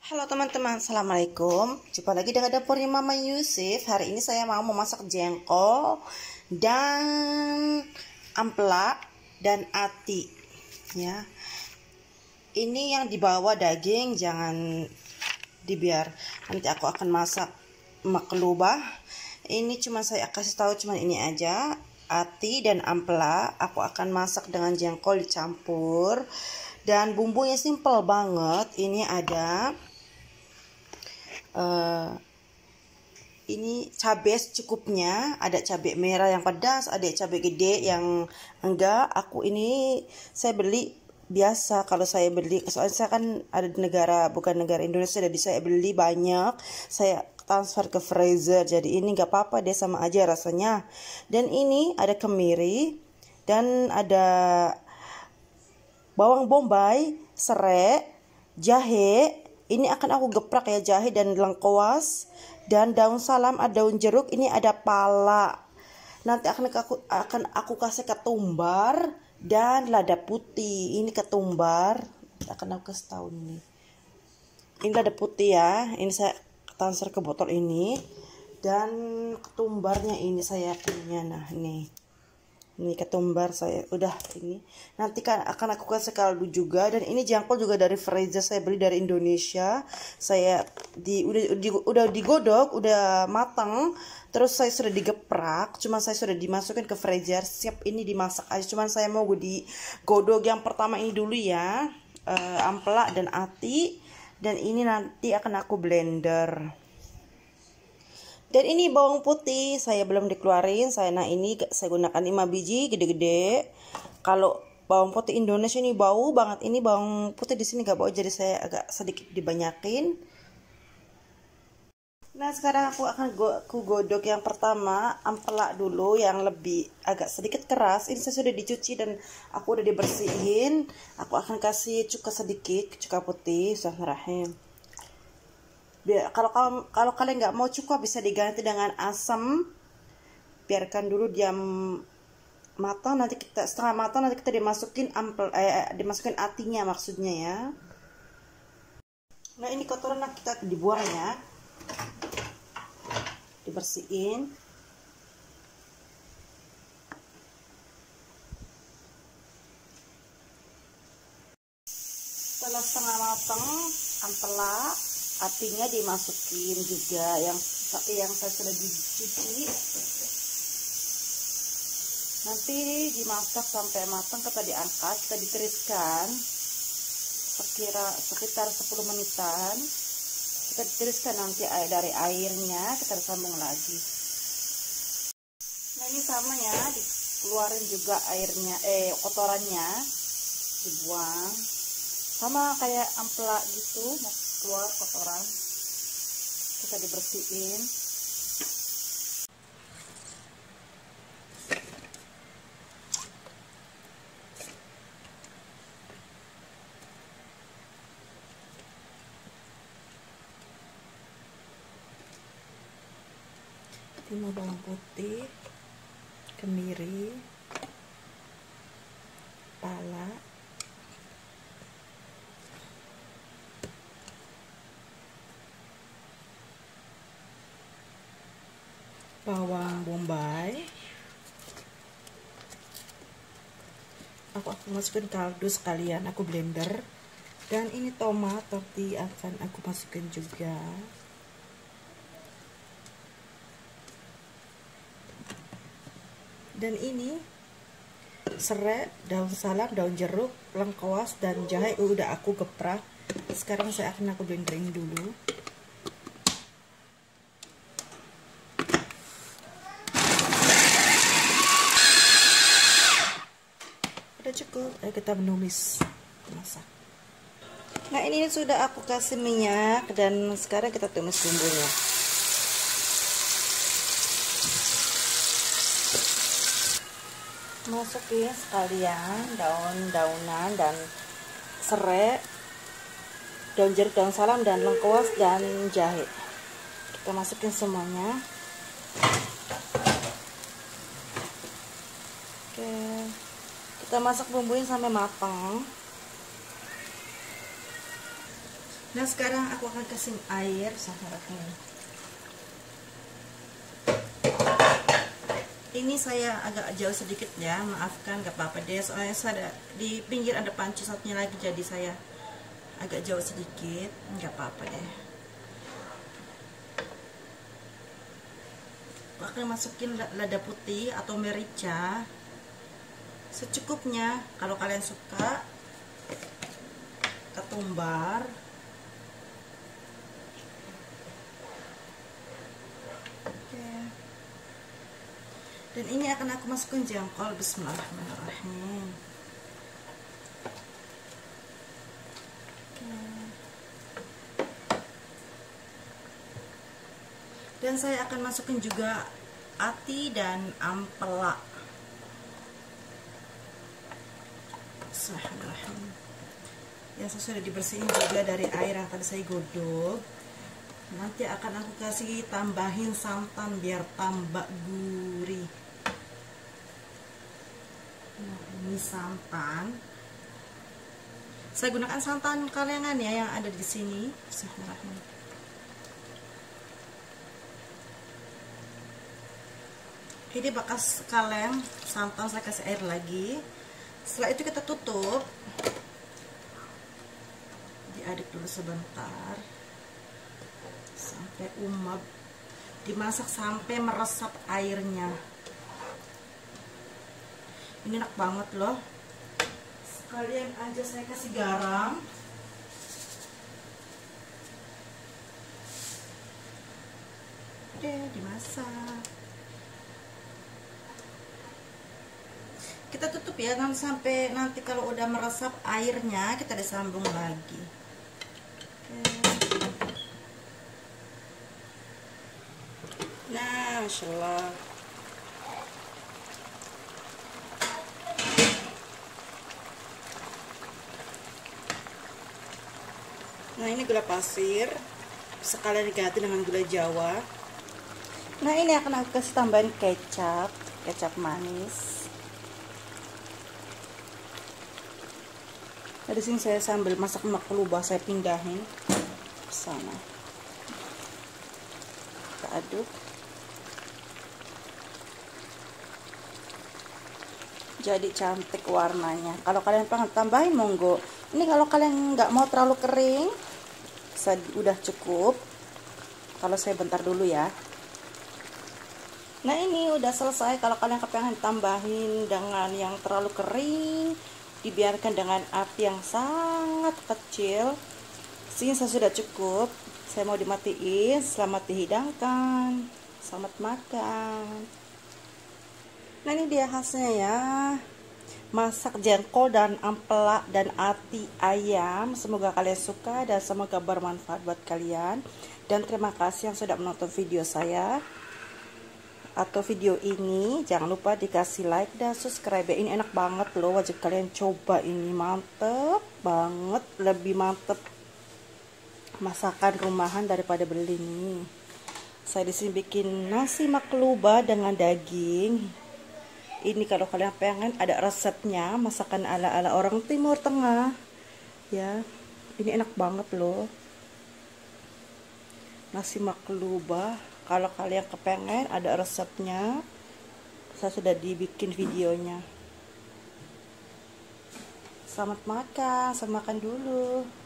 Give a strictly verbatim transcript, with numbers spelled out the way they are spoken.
Halo teman-teman, Assalamualaikum. Jumpa lagi dengan dapurnya Mama Yusuf. Hari ini saya mau memasak jengkol dan ampela dan ati ya. Ini yang dibawa daging, jangan dibiar. Nanti aku akan masak maklubah. Ini cuma saya kasih tahu cuma ini aja. Ati dan ampela aku akan masak dengan jengkol dicampur. Dan bumbunya simple banget. Ini ada Uh, ini cabai secukupnya, ada cabai merah yang pedas, ada cabai gede yang enggak. Aku ini saya beli biasa, kalau saya beli soalnya saya kan ada di negara bukan negara Indonesia, jadi saya beli banyak, saya transfer ke freezer, jadi ini nggak apa-apa deh, sama aja rasanya. Dan ini ada kemiri dan ada bawang bombay, serai, jahe. Ini akan aku geprak ya, jahe dan lengkuas dan daun salam, ada daun jeruk, ini ada pala. Nanti akan aku akan aku kasih ketumbar dan lada putih. Ini ketumbar, akan aku kasih tahu nih. Ini lada putih ya. Ini saya transfer ke botol ini. Dan ketumbarnya ini saya punya. Nah, ini. Ini ketumbar saya udah ini. Nanti kan akan aku kasih kaldu juga, dan ini jengkol juga dari freezer, saya beli dari Indonesia. Saya di udah di, udah digodok, udah matang, terus saya sudah digeprak, cuma saya sudah dimasukin ke freezer, siap ini dimasak aja. Cuman saya mau digodok yang pertama ini dulu ya, uh, ampela dan ati, dan ini nanti akan aku blender. Dan ini bawang putih saya belum dikeluarin. Saya nah ini saya gunakan lima biji gede-gede. Kalau bawang putih Indonesia ini bau banget. Ini bawang putih di sini gak bau, jadi saya agak sedikit dibanyakin. Nah, sekarang aku akan go aku godok yang pertama ampela dulu, yang lebih agak sedikit keras. Ini saya sudah dicuci dan aku udah dibersihin. Aku akan kasih cuka sedikit, cuka putih. Bismillahirrahmanirrahim. Biar, kalau kalau kalian nggak mau cuka bisa diganti dengan asam. Biarkan dulu dia matang, nanti kita setengah matang nanti kita dimasukin ampel eh dimasukin atinya maksudnya ya. Nah, ini kotoran kita dibuang ya, dibersihin. Setelah setengah matang ampela, atinya dimasukin juga yang yang saya sudah dicuci. Nanti dimasak sampai matang, kita diangkat, kita ditiriskan sekira sekitar sepuluh menitan. Kita ditiriskan nanti air dari airnya, kita sambung lagi. Nah, ini sama ya, dikeluarin juga airnya, eh kotorannya dibuang. Sama kayak ampela gitu, keluar kotoran, kita dibersihin. Ini bawang putih, kemiri, pala, bawang bombay. Aku aku masukin kaldu sekalian, aku blender. Dan ini tomat nanti akan aku masukin juga. Dan ini serai, daun salam, daun jeruk, lengkuas dan jahe udah aku geprak. Sekarang saya akan aku blenderin dulu. Cukup, ayo kita menumis masak. Nah, ini sudah aku kasih minyak dan sekarang kita tumis bumbunya. Masukin sekalian daun-daunan dan serai, daun jeruk, daun salam dan lengkuas dan jahe. Kita masukin semuanya. Oke. Kita masak bumbunya sampai matang. Nah sekarang aku akan kasih air sahabatnya. Ini saya agak jauh sedikit ya, maafkan, gak apa-apa deh, soalnya saya ada, di pinggir ada panci satunya lagi, jadi saya agak jauh sedikit, gak apa-apa deh. Aku akan masukin lada putih atau merica secukupnya. Kalau kalian suka ketumbar, dan ini akan aku masukkan jengkol. Bismillahirrahmanirrahim. Dan saya akan masukkan juga ati dan ampela. Bismillahirrahmanirrahim. Yang sudah dibersihin juga dari air yang tadi saya godok. Nanti akan aku kasih tambahin santan biar tambah gurih. Nah, ini santan. Saya gunakan santan kalengan ya yang ada di sini. Bismillahirrahmanirrahim. Ini bekas kaleng santan, saya kasih air lagi. Setelah itu kita tutup. Diaduk dulu sebentar sampai umap. Dimasak sampai meresap airnya. Ini enak banget loh. Sekalian aja saya kasih garam. Oke, dimasak. Kita tutup ya, nanti sampai nanti kalau udah meresap airnya kita disambung lagi. Oke. Nah, Masya Allah. Nah, ini gula pasir, sekalian diganti dengan gula Jawa. Nah, ini akan aku kasih tambahin kecap, kecap manis. Nah, di sini saya sambil masak maklubah saya pindahin ke sana. Kita aduk. Jadi cantik warnanya. Kalau kalian pengen tambahin monggo. Ini kalau kalian nggak mau terlalu kering, bisa, udah cukup. Kalau saya bentar dulu ya. Nah, ini udah selesai. Kalau kalian kepengen tambahin dengan yang terlalu kering, dibiarkan dengan api yang sangat kecil. Sini saya sudah cukup. Saya mau dimatiin. Selamat dihidangkan. Selamat makan. Nah, ini dia hasilnya ya. Masak jengkol dan ampela dan ati ayam. Semoga kalian suka dan semoga bermanfaat buat kalian. Dan terima kasih yang sudah menonton video saya atau video ini. Jangan lupa dikasih like dan subscribe. Ini enak banget loh, wajib kalian coba. Ini mantep banget, lebih mantep masakan rumahan daripada beli nih. Saya di sini bikin nasi maklubah dengan daging. Ini kalau kalian pengen ada resepnya, masakan ala-ala orang Timur Tengah ya. Ini enak banget loh, nasi maklubah. Kalau kalian kepengen ada resepnya, saya sudah dibikin videonya. Selamat makan, saya makan dulu.